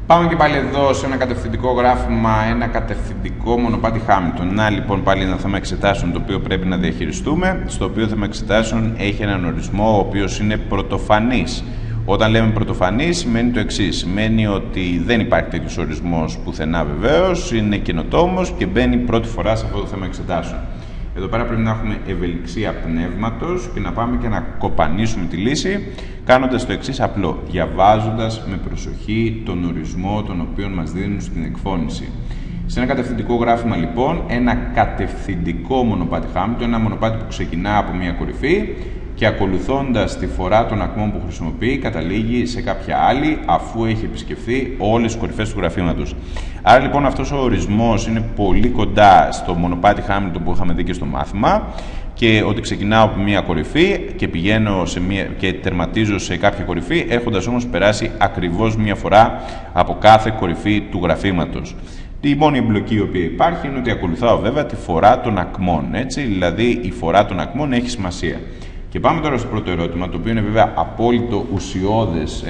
Πάμε και πάλι εδώ σε ένα κατευθυντικό γράφημα, ένα κατευθυντικό μονοπάτι Χάμιλτον. Να λοιπόν πάλι ένα θέμα εξετάσεων το οποίο πρέπει να διαχειριστούμε. Στο οποίο θέμα εξετάσεων έχει έναν ορισμό ο οποίος είναι πρωτοφανής. Όταν λέμε πρωτοφανής σημαίνει το εξής. Σημαίνει ότι δεν υπάρχει τέτοιος ορισμός πουθενά βεβαίως, είναι καινοτόμος και μπαίνει πρώτη φορά σε αυτό το θέμα εξετάσεων. Εδώ πέρα πρέπει να έχουμε ευελιξία πνεύματος και να πάμε και να κοπανίσουμε τη λύση κάνοντας το εξής απλό, διαβάζοντας με προσοχή τον ορισμό τον οποίο μας δίνουν στην εκφώνηση. Σε ένα κατευθυντικό γράφημα λοιπόν, ένα κατευθυντικό μονοπάτι Χάμιλτον, ένα μονοπάτι που ξεκινά από μια κορυφή και ακολουθώντας τη φορά των ακμών που χρησιμοποιεί καταλήγει σε κάποια άλλη αφού έχει επισκεφθεί όλες τις κορυφές του γραφήματος. Άρα λοιπόν αυτός ο ορισμός είναι πολύ κοντά στο μονοπάτι Χάμιλτον που είχαμε δει και στο μάθημα και ότι ξεκινάω από μια κορυφή και πηγαίνω και τερματίζω σε κάποια κορυφή έχοντας όμως περάσει ακριβώς μια φορά από κάθε κορυφή του γραφήματος. Η μόνη εμπλοκή η οποία υπάρχει είναι ότι ακολουθάω βέβαια τη φορά των ακμών, έτσι, δηλαδή η φορά των ακμών έχει σημασία. Και πάμε τώρα στο πρώτο ερώτημα, το οποίο είναι βέβαια απόλυτο ουσιώδες,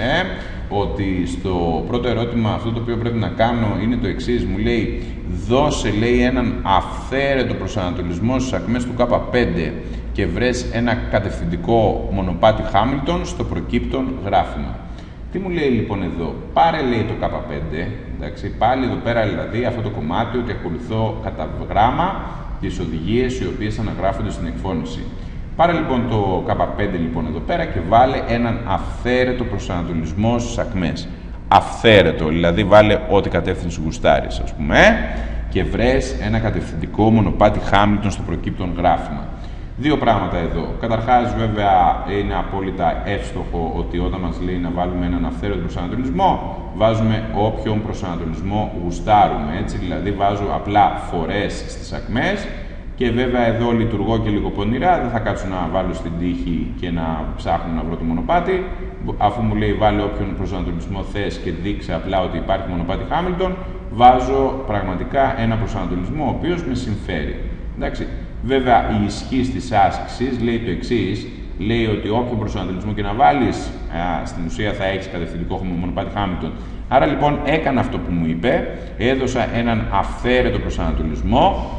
ότι στο πρώτο ερώτημα αυτό το οποίο πρέπει να κάνω είναι το εξής. Μου λέει, δώσε λέει έναν αυθαίρετο προσανατολισμό στις ακμές του K5 και βρες ένα κατευθυντικό μονοπάτι Χάμιλτον στο προκύπτον γράφημα. Τι μου λέει λοιπόν εδώ, πάρε λέει το K5, εντάξει, πάλι εδώ πέρα δηλαδή αυτό το κομμάτι ότι ακολουθώ κατά γράμμα τις οδηγίες οι οποίες αναγράφονται στην εκφώνηση. Πάρε λοιπόν το K5 λοιπόν εδώ πέρα και βάλε έναν αυθαίρετο προσανατολισμό στις ακμές. Αυθαίρετο, δηλαδή βάλε ό,τι κατεύθυνση γουστάρεις, ας πούμε, και βρες ένα κατευθυντικό μονοπάτι Χάμιλτον στο προκύπτον γράφημα. Δύο πράγματα εδώ. Καταρχάς, βέβαια, είναι απόλυτα εύστοχο ότι όταν μας λέει να βάλουμε έναν αυθαίρετο προσανατολισμό, βάζουμε όποιον προσανατολισμό γουστάρουμε. Έτσι, δηλαδή, βάζω απλά φορές στις ακμές. Και βέβαια εδώ λειτουργώ και λίγο πονηρά, δεν θα κάτσω να βάλω στην τύχη και να ψάχνω να βρω το μονοπάτι. Αφού μου λέει βάλε όποιον προσανατολισμό θες και δείξε απλά ότι υπάρχει μονοπάτι Χάμιλτον, βάζω πραγματικά ένα προσανατολισμό ο οποίος με συμφέρει. Εντάξει. Βέβαια η ισχύς της άσκησης λέει το εξής, λέει ότι όποιο προσανατολισμό και να βάλεις, στην ουσία θα έχεις κατευθυντικό μονοπάτι Χάμιλτον. Άρα λοιπόν έκανα αυτό που μου είπε, έδωσα έναν αυθαίρετο προσανατολισμό,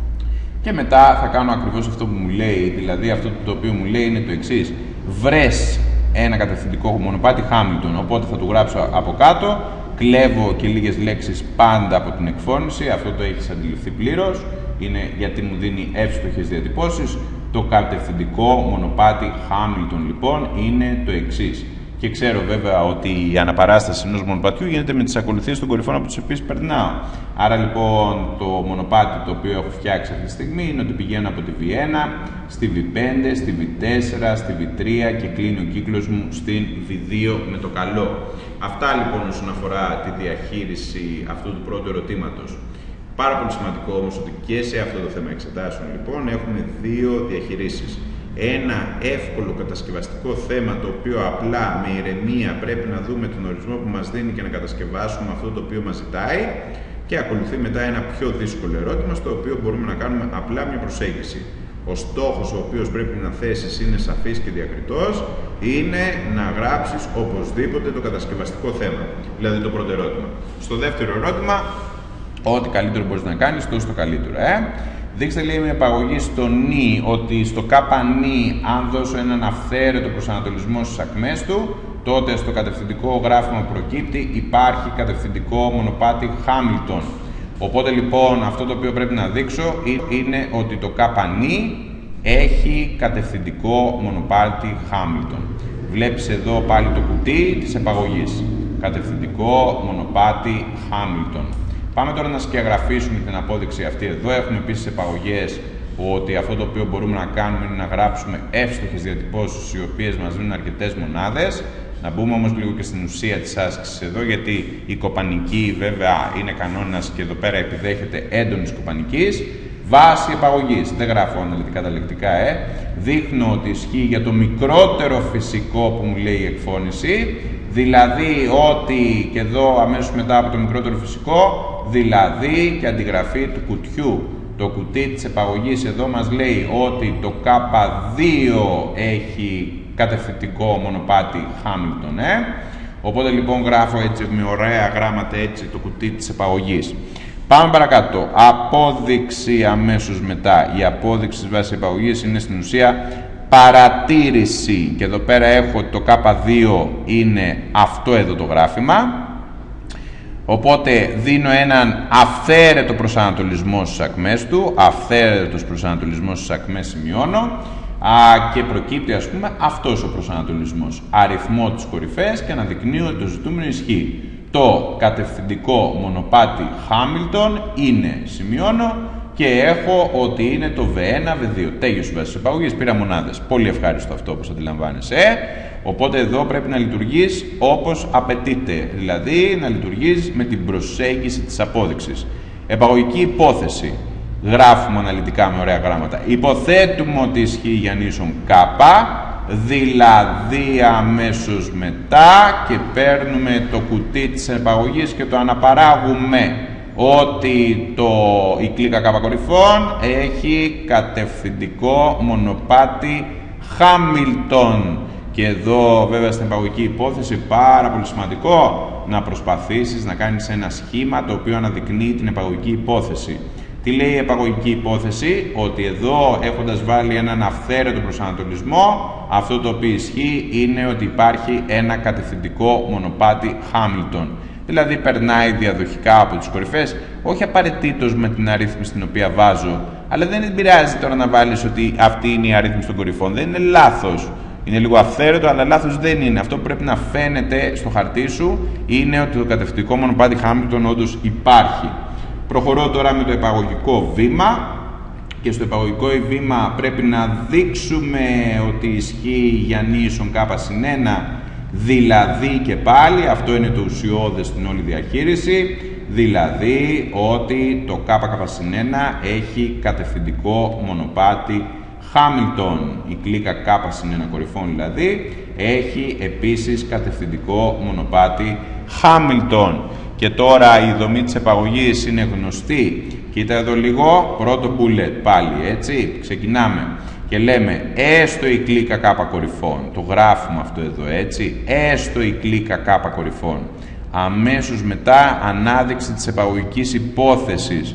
και μετά θα κάνω ακριβώς αυτό που μου λέει, δηλαδή αυτό το οποίο μου λέει είναι το εξής. Βρες ένα κατευθυντικό μονοπάτι Χάμιλτον, οπότε θα του γράψω από κάτω, κλέβω και λίγες λέξεις πάντα από την εκφώνηση, αυτό το έχεις αντιληφθεί πλήρως, είναι γιατί μου δίνει εύστοχες διατυπώσεις. Το κατευθυντικό μονοπάτι Χάμιλτον λοιπόν είναι το εξής. Και ξέρω βέβαια ότι η αναπαράσταση ενός μονοπατιού γίνεται με τις ακολουθίες των κορυφών από τις οποίες περνάω. Άρα λοιπόν το μονοπάτι το οποίο έχω φτιάξει αυτή τη στιγμή είναι ότι πηγαίνω από τη V1 στη V5, στη V4, στη V3 και κλείνει ο κύκλος μου στην V2 με το καλό. Αυτά λοιπόν όσον αφορά τη διαχείριση αυτού του πρώτου ερωτήματος. Πάρα πολύ σημαντικό όμως ότι και σε αυτό το θέμα εξετάσεων λοιπόν έχουμε δύο διαχειρίσεις. Ένα εύκολο κατασκευαστικό θέμα το οποίο απλά με ηρεμία πρέπει να δούμε τον ορισμό που μας δίνει και να κατασκευάσουμε αυτό το οποίο μας ζητάει και ακολουθεί μετά ένα πιο δύσκολο ερώτημα στο οποίο μπορούμε να κάνουμε απλά μια προσέγγιση. Ο στόχος ο οποίος πρέπει να θέσεις είναι σαφής και διακριτός, είναι να γράψεις οπωσδήποτε το κατασκευαστικό θέμα, δηλαδή το πρώτο ερώτημα. Στο δεύτερο ερώτημα, ό,τι καλύτερο μπορείς να κάνεις, τόσο το καλύτερο. Δείξτε λέει με επαγωγή στο νι ότι στο κάπα-νι αν δώσω έναν αυθαίρετο προσανατολισμό στις ακμές του, τότε στο κατευθυντικό γράφημα που προκύπτει υπάρχει κατευθυντικό μονοπάτι Χάμιλτον. Οπότε λοιπόν αυτό το οποίο πρέπει να δείξω είναι ότι το κάπα-νι έχει κατευθυντικό μονοπάτι Χάμιλτον. Βλέπεις εδώ πάλι το κουτί της επαγωγής. Κατευθυντικό μονοπάτι Χάμιλτον. Πάμε τώρα να σκιαγραφίσουμε την απόδειξη αυτή εδώ. Έχουμε επίσης επαγωγές ότι αυτό το οποίο μπορούμε να κάνουμε είναι να γράψουμε εύστοχες διατυπώσεις οι οποίες μας δίνουν αρκετές μονάδες. Να μπούμε όμως λίγο και στην ουσία της άσκησης εδώ, γιατί η κοπανική βέβαια είναι κανόνας και εδώ πέρα επιδέχεται έντονης κοπανικής. Βάση επαγωγής. Δεν γράφω αναλυτικά τα λεκτικά, Δείχνω ότι ισχύει για το μικρότερο φυσικό που μου λέει η εκφώνηση. Δηλαδή ότι, και εδώ αμέσως μετά από το μικρότερο φυσικό, δηλαδή και αντιγραφή του κουτιού. Το κουτί της επαγωγής εδώ μας λέει ότι το K2 έχει κατευθυντικό μονοπάτι Χάμιλτον, Οπότε λοιπόν γράφω έτσι με ωραία γράμματα έτσι το κουτί της επαγωγής. Πάμε παρακάτω. Απόδειξη αμέσως μετά. Η απόδειξη της βάσης επαγωγής είναι στην ουσία παρατήρηση. Και εδώ πέρα έχω το K2 είναι αυτό εδώ το γράφημα. Οπότε δίνω έναν αυθαίρετο προσανατολισμό στις ακμές του. Αυθαίρετος προσανατολισμός στις ακμές σημειώνω. Και προκύπτει ας πούμε αυτός ο προσανατολισμός. Αριθμό τις κορυφές και αναδεικνύω ότι το ζητούμενο ισχύει. Το κατευθυντικό μονοπάτι Χάμιλτον είναι, σημειώνω, και έχω ότι είναι το V1, V2. Τέλειωσε η βάση της επαγωγής, πήρα μονάδες. Πολύ ευχάριστο αυτό όπως αντιλαμβάνεσαι. Οπότε εδώ πρέπει να λειτουργείς όπως απαιτείται. Δηλαδή να λειτουργείς με την προσέγγιση της απόδειξης. Επαγωγική υπόθεση. Γράφουμε αναλυτικά με ωραία γράμματα. Υποθέτουμε ότι ισχύει για νήσον K, δηλαδή αμέσως μετά και παίρνουμε το κουτί της επαγωγής και το αναπαράγουμε ότι η κλίκα K κορυφών έχει κατευθυντικό μονοπάτι Χάμιλτον. Και εδώ βέβαια στην επαγωγική υπόθεση πάρα πολύ σημαντικό να προσπαθήσεις να κάνεις ένα σχήμα το οποίο αναδεικνύει την επαγωγική υπόθεση. Τι λέει η επαγωγική υπόθεση? Ότι εδώ έχοντας βάλει έναν αυθαίρετο προσανατολισμό, αυτό το οποίο ισχύει είναι ότι υπάρχει ένα κατευθυντικό μονοπάτι Χάμιλτον. Δηλαδή περνάει διαδοχικά από τις κορυφές, όχι απαραίτητος με την αρρύθμιση την οποία βάζω, αλλά δεν πειράζει τώρα να βάλεις ότι αυτή είναι η αρρύθμιση των κορυφών. Δεν είναι λάθος. Είναι λίγο αυθαίρετο, αλλά λάθος δεν είναι. Αυτό που πρέπει να φαίνεται στο χαρτί σου είναι ότι το κατευθυντικό μονοπάτι Χάμιλτον όντως υπάρχει. Προχωρώ τώρα με το επαγωγικό βήμα και στο επαγωγικό βήμα πρέπει να δείξουμε ότι ισχύει για νήσον K+1, δηλαδή και πάλι, αυτό είναι το ουσιώδες στην όλη διαχείριση, δηλαδή ότι το K+1 έχει κατευθυντικό μονοπάτι Χάμιλτον. Η κλίκα K+1 κορυφών δηλαδή έχει επίσης κατευθυντικό μονοπάτι Χάμιλτον. Και τώρα η δομή της επαγωγής είναι γνωστή. Κοίτα εδώ λίγο, πρώτο bullet πάλι, έτσι, ξεκινάμε. Και λέμε, έστω η κλίκα K κορυφών, το γράφουμε αυτό εδώ, έτσι, έστω η κλίκα K κορυφών. Αμέσως μετά, ανάδειξη της επαγωγικής υπόθεσης.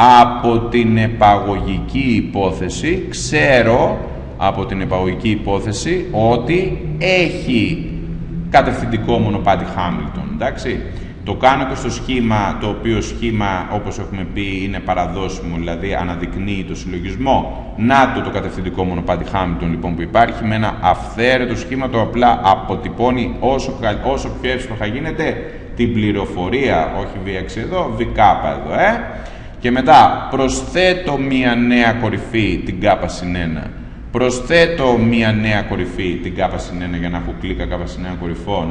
Από την επαγωγική υπόθεση, ξέρω από την επαγωγική υπόθεση ότι έχει κατευθυντικό μονοπάτι Χάμιλτον, εντάξει. Το κάνω και στο σχήμα, το οποίο σχήμα, όπως έχουμε πει, είναι παραδόσιμο, δηλαδή αναδεικνύει το συλλογισμό. Να το κατευθυντικό μονοπάτι Χάμιλτον λοιπόν που υπάρχει με ένα αυθαίρετο σχήμα, το απλά αποτυπώνει όσο πιο εύστοχα γίνεται την πληροφορία, όχι VX εδώ, VK εδώ, Και μετά προσθέτω μία νέα κορυφή, την K+1. Προσθέτω μία νέα κορυφή, την K+1, για να έχω κλίκα K+1 κορυφών,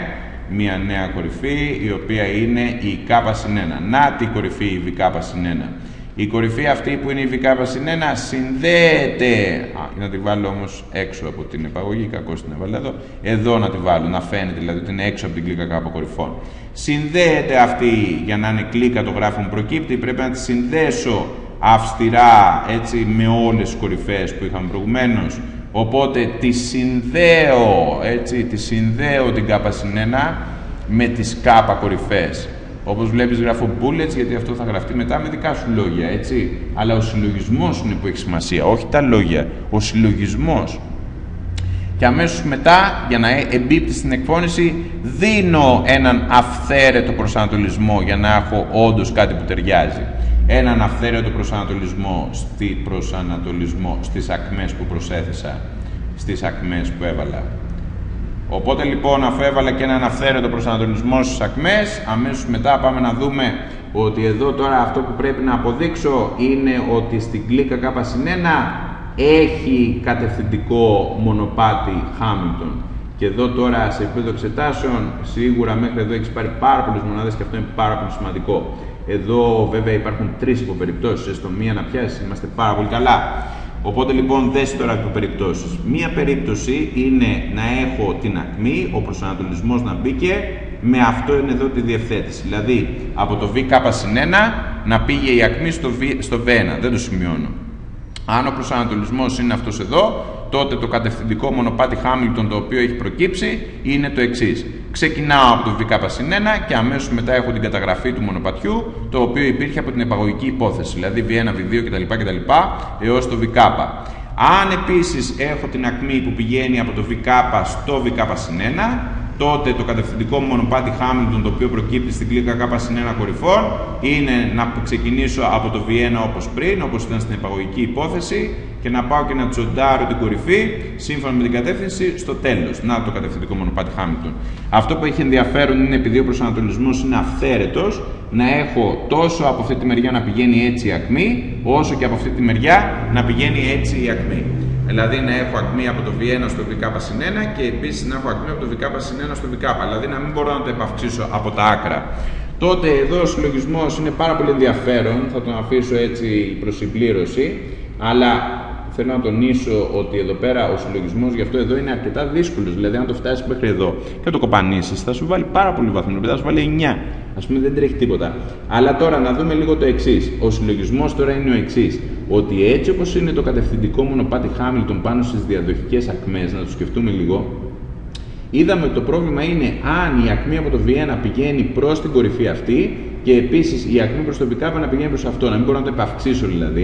μία νέα κορυφή, η οποία είναι η K+1. Να τη κορυφή, η VK+1. Η κορυφή αυτή που είναι η VK+1 συνδέεται, να τη βάλω όμως έξω από την επαγωγή, κακώς την έβαλα εδώ, εδώ να τη βάλω, να φαίνεται δηλαδή ότι είναι έξω από την κλίκα K κορυφών. Συνδέεται αυτή, για να είναι κλίκα το γράφημα που προκύπτει, πρέπει να τη συνδέσω αυστηρά, έτσι, με όλες τις κορυφές που είχαμε προηγουμένως. Οπότε τη συνδέω, έτσι, τη συνδέω την K+1 με τις K κορυφές. Όπως βλέπεις γράφω bullets, γιατί αυτό θα γραφτεί μετά με δικά σου λόγια, έτσι. Αλλά ο συλλογισμός είναι που έχει σημασία, όχι τα λόγια, ο συλλογισμός. Και αμέσως μετά, για να εμπίπτει στην εκφώνηση, δίνω έναν αυθαίρετο προσανατολισμό για να έχω όντως κάτι που ταιριάζει. Έναν αυθαίρετο προσανατολισμό στις ακμές που προσέθεσα, στις ακμές που έβαλα. Οπότε λοιπόν, αφού έβαλα και έναν αυθαίρετο προσανατολισμό στις ακμές, αμέσως μετά πάμε να δούμε ότι εδώ τώρα αυτό που πρέπει να αποδείξω είναι ότι στην κλίκα K+1 έχει κατευθυντικό μονοπάτι Χάμιλτον. Και εδώ τώρα σε επίπεδο εξετάσεων, σίγουρα μέχρι εδώ έχεις πάρει πάρα πολλές μονάδες και αυτό είναι πάρα πολύ σημαντικό. Εδώ βέβαια υπάρχουν 3 υποπεριπτώσεις, έστω μία να πιάσεις, είμαστε πάρα πολύ καλά. Οπότε λοιπόν δες τώρα υποπεριπτώσεις. Μία περίπτωση είναι να έχω την ακμή, ο προσανατολισμός να μπήκε, με αυτό είναι εδώ τη διευθέτηση. Δηλαδή από το VK+1 να πήγε η ακμή στο V1, δεν το σημειώνω. Αν ο προσανατολισμός είναι αυτός εδώ, τότε το κατευθυντικό μονοπάτι Χάμιλτον το οποίο έχει προκύψει είναι το εξής. Ξεκινάω από το VK+1 και αμέσως μετά έχω την καταγραφή του μονοπατιού, το οποίο υπήρχε από την επαγωγική υπόθεση, δηλαδή V1, V2 κτλ. Έως το VK. Αν επίσης έχω την ακμή που πηγαίνει από το VK στο VK+1, τότε το κατευθυντικό μονοπάτι Χάμιλτον το οποίο προκύπτει στην κλίκα K+1 κορυφών είναι να ξεκινήσω από το V1 όπως πριν, όπως ήταν στην επαγωγική υπόθεση, και να πάω και να τσοντάρω την κορυφή σύμφωνα με την κατεύθυνση στο τέλος. Να το κατευθυντικό μονοπάτι Χάμιλτον. Αυτό που έχει ενδιαφέρον είναι, επειδή ο προσανατολισμός είναι αυθαίρετος, να έχω τόσο από αυτή τη μεριά να πηγαίνει έτσι η ακμή, όσο και από αυτή τη μεριά να πηγαίνει έτσι η ακμή. Δηλαδή να έχω ακμή από το V1 στο VK+1 και επίσης να έχω ακμή από το VK+1 στο VK. Δηλαδή να μην μπορώ να το επαυξήσω από τα άκρα. Τότε εδώ ο συλλογισμός είναι πάρα πολύ ενδιαφέρον, θα τον αφήσω έτσι προς συμπλήρωση, αλλά θέλω να τονίσω ότι εδώ πέρα ο συλλογισμός γι' αυτό εδώ είναι αρκετά δύσκολος. Δηλαδή, αν το φτάσεις μέχρι εδώ και το κοπανίσεις, θα σου βάλει πάρα πολύ βαθμό. Θα σου βάλει 9. Ας πούμε, δεν τρέχει τίποτα. Αλλά τώρα να δούμε λίγο το εξής. Ο συλλογισμός τώρα είναι ο εξής. Ότι έτσι όπως είναι το κατευθυντικό μονοπάτι Χάμιλτον πάνω στις διαδοχικές ακμές, να το σκεφτούμε λίγο. Είδαμε ότι το πρόβλημα είναι αν η ακμή από το V1 πηγαίνει προς την κορυφή αυτή και επίσης η ακμή προς το VK να πηγαίνει προς αυτό. Να μην μπορώ να το επαυξήσω δηλαδή.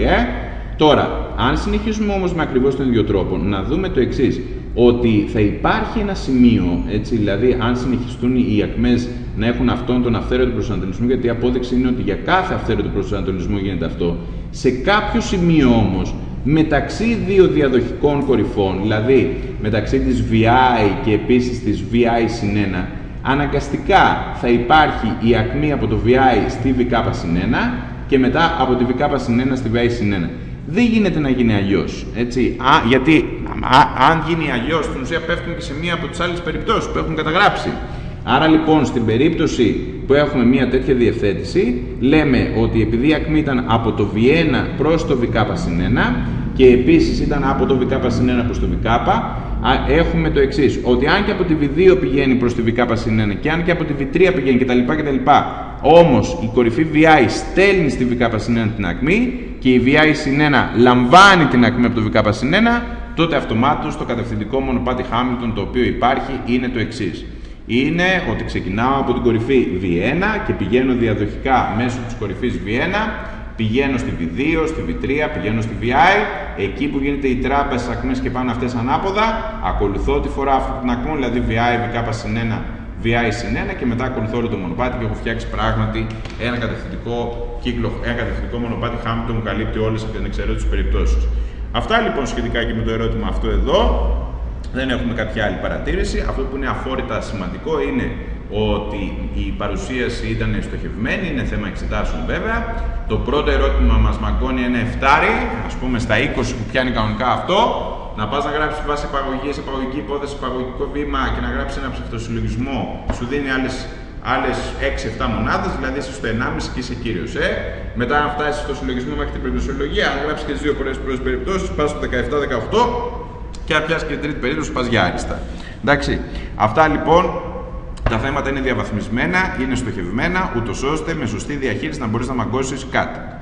Τώρα, αν συνεχίσουμε όμως με ακριβώς τον ίδιο τρόπο, να δούμε το εξής, ότι θα υπάρχει ένα σημείο, έτσι, δηλαδή αν συνεχιστούν οι ακμές να έχουν αυτόν τον αυθαίρετο προσανατολισμό, γιατί η απόδειξη είναι ότι για κάθε αυθαίρετο προσανατολισμό γίνεται αυτό, σε κάποιο σημείο όμως, μεταξύ δύο διαδοχικών κορυφών, δηλαδή μεταξύ της VI και επίσης της VI-1, αναγκαστικά θα υπάρχει η ακμή από το VI στη VK+1 και μετά από τη VK+1 στη VI-1. Δεν γίνεται να γίνει αλλιώς, έτσι, γιατί αν γίνει αλλιώς, στην ουσία πέφτουν και σε μία από τις άλλες περιπτώσεις που έχουν καταγράψει. Άρα λοιπόν, στην περίπτωση που έχουμε μία τέτοια διευθέτηση, λέμε ότι επειδή η ακμή ήταν από το V1 προς το VK+1 και επίσης ήταν από το VK+1 προς το VK, έχουμε το εξής, ότι αν και από τη V2 πηγαίνει προς τη VK+1 και αν και από τη V3 πηγαίνει κτλ. Όμως η κορυφή VI στέλνει στη VK+1 την ακμή και η VI-1 λαμβάνει την ακμή από το VK+1, τότε αυτομάτως το κατευθυντικό μονοπάτι Χάμιλτον το οποίο υπάρχει είναι το εξής. Είναι ότι ξεκινάω από την κορυφή V1 και πηγαίνω διαδοχικά μέσω της κορυφής V1, πηγαίνω στη V2, στη V3, πηγαίνω στη VI, εκεί που γίνεται οι τράπεζες ακμές και πάνε αυτές ανάποδα, ακολουθώ τη φορά αυτή την ακμή, δηλαδή VI, VK+1, VI-1 και μετά ακολουθώ όλο το μονοπάτι και έχω φτιάξει πράγματι ένα κατευθυντικό κύκλο, ένα κατευθυντικό μονοπάτι Χάμιλτον που καλύπτει όλες τις ανεξαιρέτητες περιπτώσεις. Αυτά λοιπόν σχετικά και με το ερώτημα αυτό εδώ. Δεν έχουμε κάποια άλλη παρατήρηση. Αυτό που είναι αφόρητα σημαντικό είναι ότι η παρουσίαση ήταν στοχευμένη, είναι θέμα εξετάσεων βέβαια. Το πρώτο ερώτημα μας μαγκώνει ένα 7, ας πούμε στα 20 που πιάνει κανονικά αυτό. Να πας να γράψεις βάση επαγωγής, επαγωγική υπόθεση, επαγωγικό βήμα και να γράψεις ένα ψευτοσυλλογισμό, σου δίνει άλλες 6-7 μονάδες, δηλαδή είσαι στο 1,5 και είσαι κύριος. Μετά, αν φτάσεις στο συλλογισμό μέχρι την περιπτωσιολογία, αν γράψεις και τις δύο πρώτες περιπτώσεις, πας στο 17-18 και αν πιάσεις και την τρίτη περίπτωση, πας για άριστα. Εντάξει. Αυτά λοιπόν. Τα θέματα είναι διαβαθμισμένα, είναι στοχευμένα, ούτως ώστε με σωστή διαχείριση να μπορείς να μαγκώσεις κάτι.